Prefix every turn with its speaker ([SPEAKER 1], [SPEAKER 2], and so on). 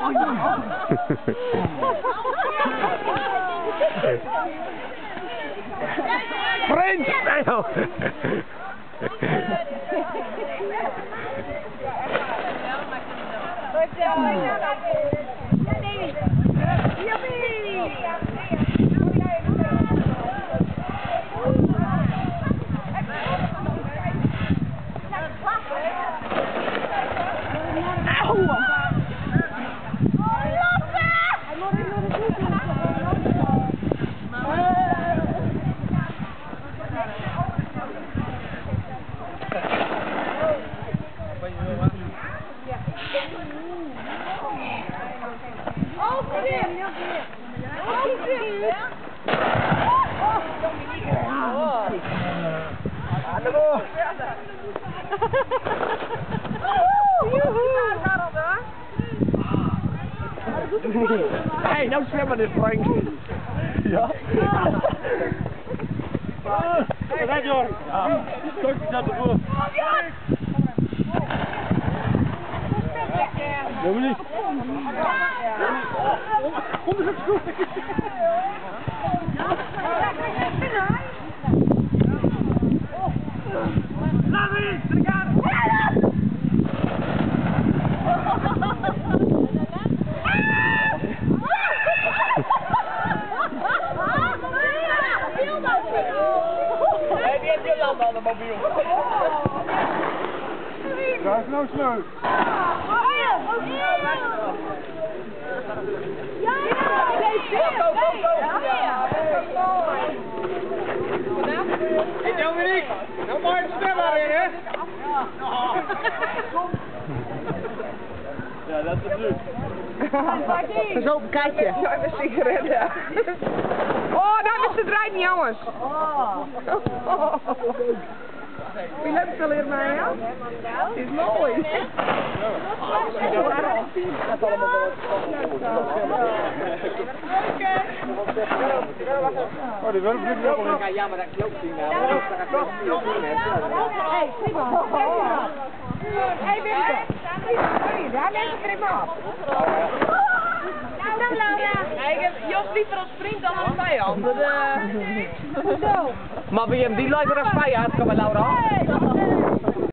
[SPEAKER 1] Vriend! Nee, joh. Hey, nou zwemmen is Frank. Ja. Kijk joh. Stuk zet ervoor. Dominiek. Kom eens op schoen. Laat me in, de kaart. Hey, wie heeft jullie allemaal de mobiel? Dat is nou sneu. Hey Dominiek, nou mooi de stem maar in, hè? Ja, dat is leuk. Dat is ook een katje. Ja, een sigaret, ja. Oh, daar is de draait niet, jongens. Wie leuk veel hier mij, hè? Het is mooi. Oh, die willen we ook. Ja, maar dat klopt niet. Hey, Simon. Hey, Wim. Daar neem ik er even af. Nou, Laura. Ik heb Jos liever als vriend dan als vijand. Hoezo? Maar wie hem die leidt er als vijand, kan maar Laura.